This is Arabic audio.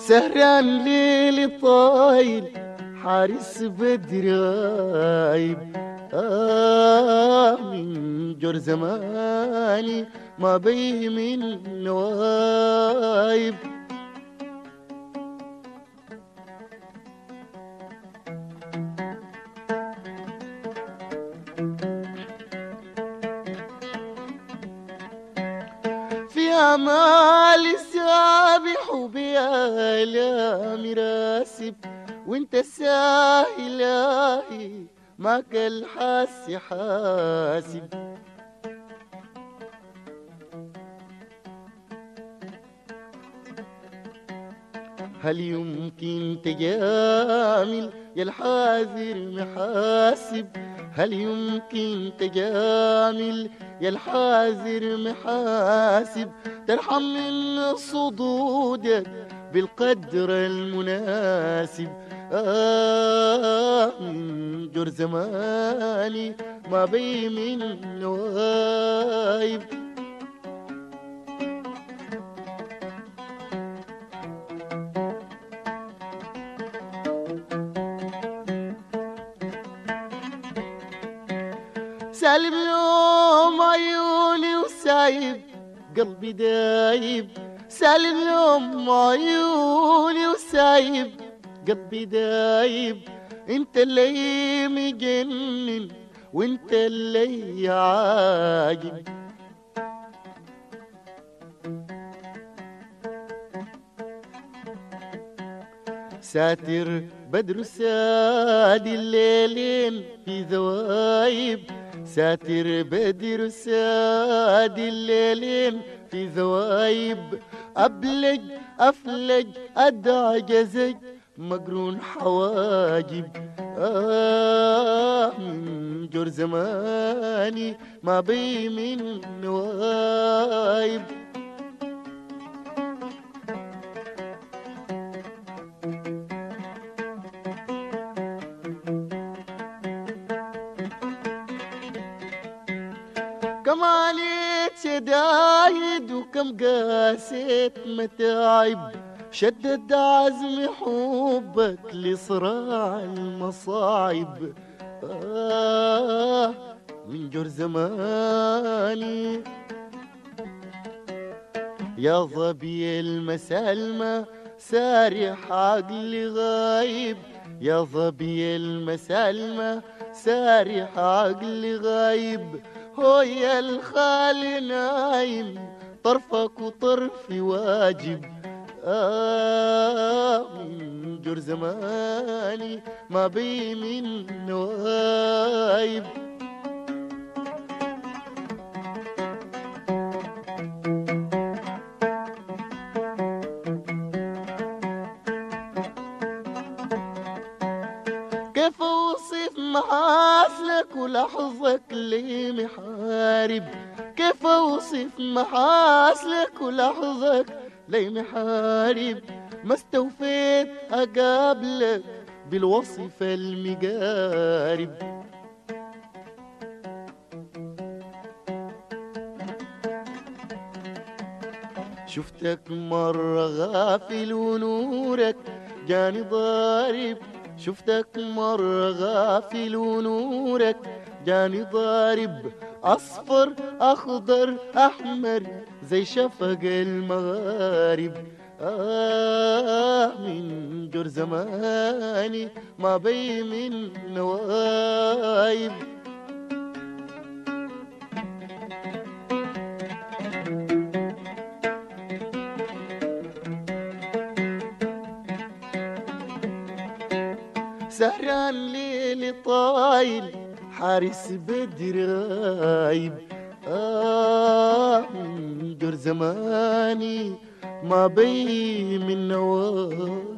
سهران ليل طايل حارس بدر غايب. من جور زماني ما بي من نوايب. في أمال سابح وبيالامي راسب، وانت الساهلاهي ماك الحاس حاسب. هل يمكن تجامل يا الحاذر محاسب؟ هل يمكن تجامل يا الحاذر محاسب؟ ترحم من صدودك بالقدر المناسب. من جور زماني ما بي من نوايب. سالم يوم عيوني وسايب قلبي دايب. سالم يوم عيوني وسايب قلبي دايب. انت اللي مجنن وانت اللي عاجب. ساتر بدر ساد الليلين في ذوايب. ساتر بدر ساد الليلين في ذوايب. أبلج أفلج أدعجزج مقرون حواجب. من جور زماني ما بي من نوايب. كم عليت شدايد وكم قاسيت متاعب. شدد عزم حبك لصراع المصاعب. من جور زماني يا ظبي المسالمة سارح عقلي غايب. يا ظبي المسالمة سارح عقلي غايب. هو يا الخالي نايم طرفك وطرفي واجب. من جور زماني ما بي من نوايب. كيف اوصف محاسنك ولحظك لي محارب؟ كيف اوصف محاسنك ولحظك لي محارب؟ ما استوفيت اقابلك بالوصف المقارب. شفتك مرة غافل ونورك جاني ضارب. شفتك مرة غافل ونورك جاني ضارب. أصفر أخضر أحمر زي شفق المغارب. من جور زماني ما بي من نوايب. سهران ليل طايل حارس بدر غايب. من جور زماني ما بي من نوايب.